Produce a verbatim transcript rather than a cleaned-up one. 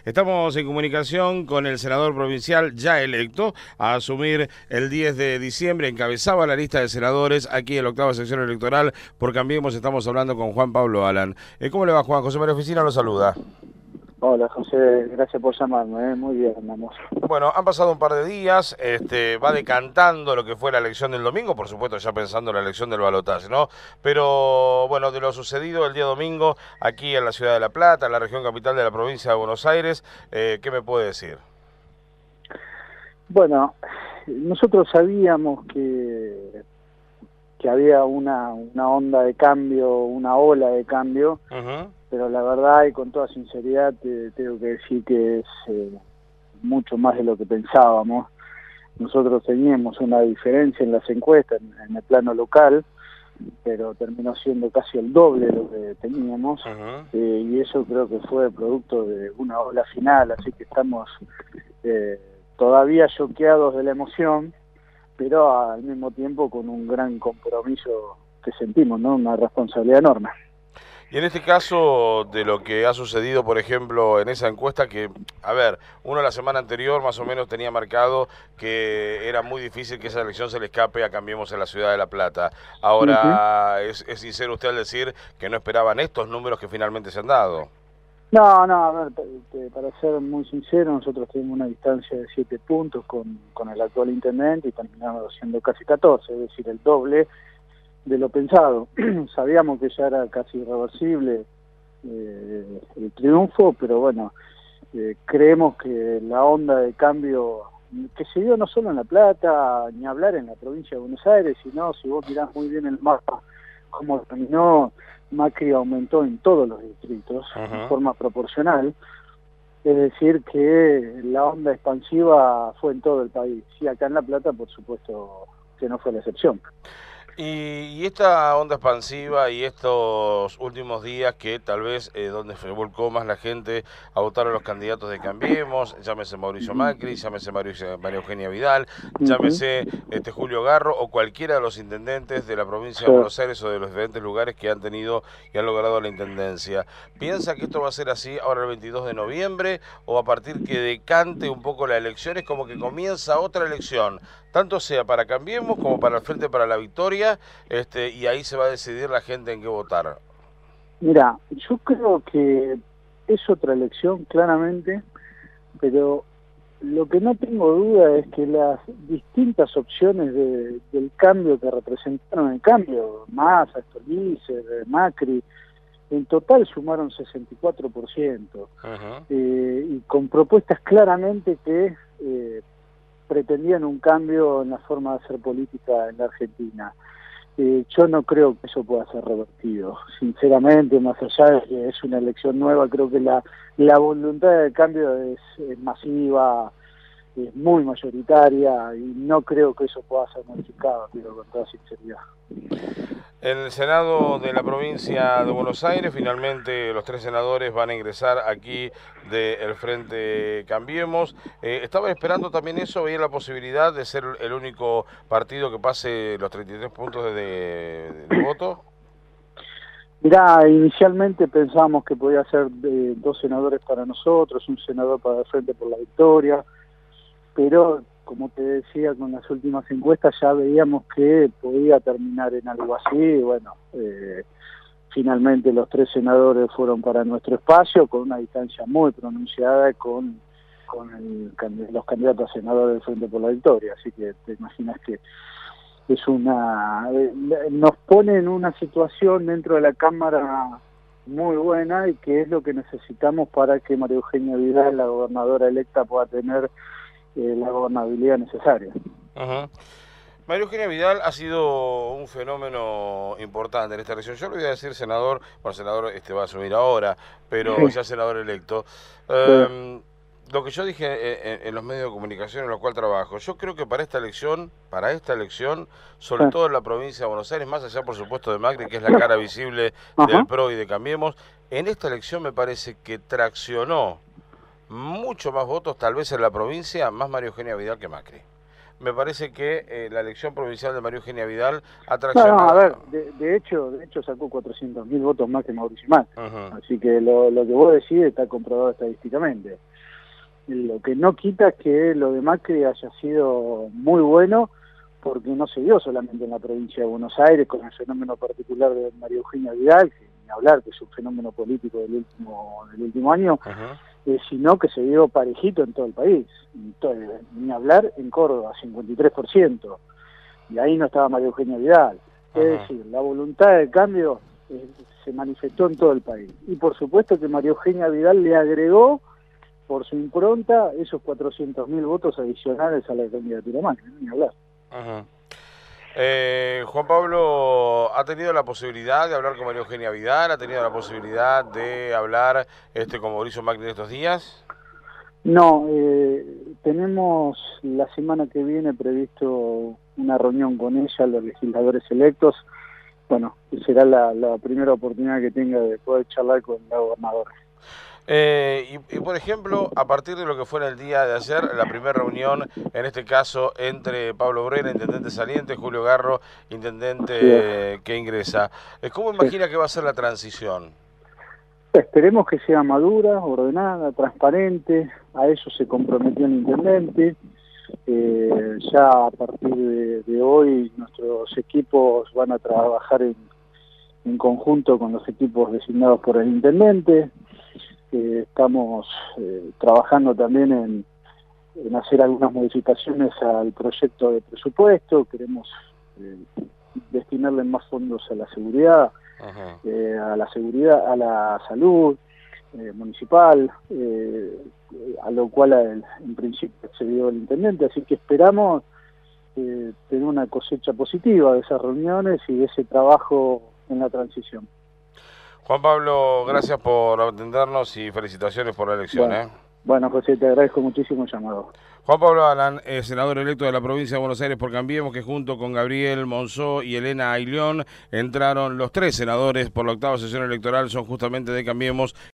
Estamos en comunicación con el senador provincial ya electo a asumir el diez de diciembre. Encabezaba la lista de senadores aquí en la octava sección electoral por Cambiemos. Estamos hablando con Juan Pablo Alan. Eh, ¿Cómo le va, Juan? José María Oficina lo saluda. Hola, José, gracias por llamarme, ¿eh? Muy bien, andamos. Bueno, han pasado un par de días, este, va decantando lo que fue la elección del domingo, por supuesto ya pensando en la elección del balotaje, ¿no? Pero, bueno, de lo sucedido el día domingo aquí en la ciudad de La Plata, en la región capital de la provincia de Buenos Aires, eh, ¿qué me puede decir? Bueno, nosotros sabíamos que, que había una, una onda de cambio, una ola de cambio, Uh-huh. pero la verdad y con toda sinceridad te tengo que decir que es eh, mucho más de lo que pensábamos. Nosotros teníamos una diferencia en las encuestas en, en el plano local, pero terminó siendo casi el doble de lo que teníamos, Uh-huh. eh, y eso creo que fue producto de una ola final, así que estamos eh, todavía choqueados de la emoción, pero al mismo tiempo con un gran compromiso que sentimos, ¿no? Una responsabilidad enorme. Y en este caso, de lo que ha sucedido, por ejemplo, en esa encuesta que, a ver, uno la semana anterior más o menos tenía marcado que era muy difícil que esa elección se le escape a Cambiemos en la ciudad de La Plata. Uh-huh. Ahora, ¿es, es sincero usted al decir que no esperaban estos números que finalmente se han dado? No, no, a ver, te- para ser muy sincero, nosotros tenemos una distancia de siete puntos con, con el actual intendente y terminamos siendo casi catorce, es decir, el doble de lo pensado. Sabíamos que ya era casi irreversible eh, el triunfo, pero bueno, eh, creemos que la onda de cambio que se dio no solo en La Plata, ni hablar en la provincia de Buenos Aires, sino si vos mirás muy bien el mapa, cómo terminó, Macri aumentó en todos los distritos en Uh-huh. forma proporcional, es decir que la onda expansiva fue en todo el país, y acá en La Plata por supuesto que no fue la excepción. Y, y esta onda expansiva y estos últimos días que tal vez eh, donde se volcó más la gente a votar a los candidatos de Cambiemos, llámese Mauricio Macri, llámese Mauricio- María Eugenia Vidal, Uh-huh. llámese este Julio Garro o cualquiera de los intendentes de la provincia de Sí. Buenos Aires o de los diferentes lugares que han tenido y han logrado la intendencia. ¿Piensa que esto va a ser así ahora el veintidós de noviembre o a partir que decante un poco la elección es como que comienza otra elección? Tanto sea para Cambiemos como para el Frente para la Victoria, este, y ahí se va a decidir la gente en qué votar. Mira, yo creo que es otra elección claramente, pero lo que no tengo duda es que las distintas opciones de, del cambio que representaron el cambio, Massa, Stolbizer, Macri, en total sumaron sesenta y cuatro por ciento, Uh-huh. eh, y con propuestas claramente que eh, pretendían un cambio en la forma de hacer política en la Argentina. Eh, yo no creo que eso pueda ser revertido, sinceramente, más allá de que es una elección nueva, creo que la, la voluntad de cambio es, es masiva, es muy mayoritaria, y no creo que eso pueda ser modificado, digo con toda sinceridad. En el Senado de la provincia de Buenos Aires, finalmente los tres senadores van a ingresar aquí del Frente Cambiemos. Eh, ¿Estaban esperando también eso? ¿Veían la posibilidad de ser el único partido que pase los treinta y tres puntos de, de, de voto? Mirá, inicialmente pensábamos que podía ser eh, dos senadores para nosotros, un senador para el Frente por la Victoria, pero como te decía, con las últimas encuestas ya veíamos que podía terminar en algo así, y bueno, eh, finalmente los tres senadores fueron para nuestro espacio, con una distancia muy pronunciada con, con el, los candidatos a senadores del Frente por la Victoria, así que te imaginas que es una eh, nos pone en una situación dentro de la Cámara muy buena, y que es lo que necesitamos para que María Eugenia Vidal, la gobernadora electa, pueda tener eh, la gobernabilidad necesaria. Uh-huh. María Eugenia Vidal ha sido un fenómeno importante en esta elección. Yo le voy a decir senador, bueno, senador este va a asumir ahora, pero Sí, ya senador electo. sí, Eh, lo que yo dije en, en los medios de comunicación en los cuales trabajo, yo creo que para esta elección, para esta elección, sobre sí. todo en la provincia de Buenos Aires, más allá por supuesto de Macri, que es la cara visible del Ajá. P R O y de Cambiemos, en esta elección me parece que traccionó mucho más votos tal vez en la provincia, más María Eugenia Vidal que Macri. me parece que eh, la elección provincial de María Eugenia Vidal ha No, traccionado... no, a ver, de, de hecho de hecho sacó cuatrocientos mil votos más que Mauricio Macri. Uh-huh. Así que lo, lo que vos decís está comprobado estadísticamente. Lo que no quita es que lo de Macri haya sido muy bueno, porque no se dio solamente en la provincia de Buenos Aires con el fenómeno particular de María Eugenia Vidal, que ni hablar, que es un fenómeno político del último del último año, uh-huh. eh, sino que se dio parejito en todo el país. Entonces, ni hablar en Córdoba, cincuenta y tres por ciento, y ahí no estaba María Eugenia Vidal. Uh-huh. Es decir, la voluntad de cambio eh, se manifestó en todo el país. Y por supuesto que María Eugenia Vidal le agregó por su impronta esos cuatrocientos mil votos adicionales a la candidatura Macri, ni hablar. Uh-huh. eh, Juan Pablo, ¿ha tenido la posibilidad de hablar con María Eugenia Vidal? ¿Ha tenido la posibilidad de hablar este con Mauricio Macri en estos días? No, eh, tenemos la semana que viene previsto una reunión con ella, los legisladores electos. Bueno, será la, la primera oportunidad que tenga de poder charlar con la gobernadora. Eh, y, y por ejemplo, a partir de lo que fue en el día de ayer, la primera reunión, en este caso, entre Pablo Brera, intendente saliente, Julio Garro, intendente sí. eh, que ingresa, ¿cómo imagina sí. que va a ser la transición? Esperemos que sea madura, ordenada, transparente. A eso se comprometió el intendente. Eh, ya a partir de, de hoy nuestros equipos van a trabajar en, en conjunto con los equipos designados por el intendente. Eh, estamos eh, trabajando también en, en hacer algunas modificaciones al proyecto de presupuesto. Queremos eh, destinarle más fondos a la seguridad, eh, a la seguridad, a la salud eh, municipal, eh, a lo cual el, en principio accedió el intendente. Así que esperamos eh, tener una cosecha positiva de esas reuniones y de ese trabajo en la transición. Juan Pablo, gracias por atendernos y felicitaciones por la elección. Bueno, ¿eh? bueno José, te agradezco muchísimo el llamado. Juan Pablo Alan, eh, senador electo de la provincia de Buenos Aires por Cambiemos, que junto con Gabriel Monzó y Elena Ayllón entraron los tres senadores por la octava sesión electoral, son justamente de Cambiemos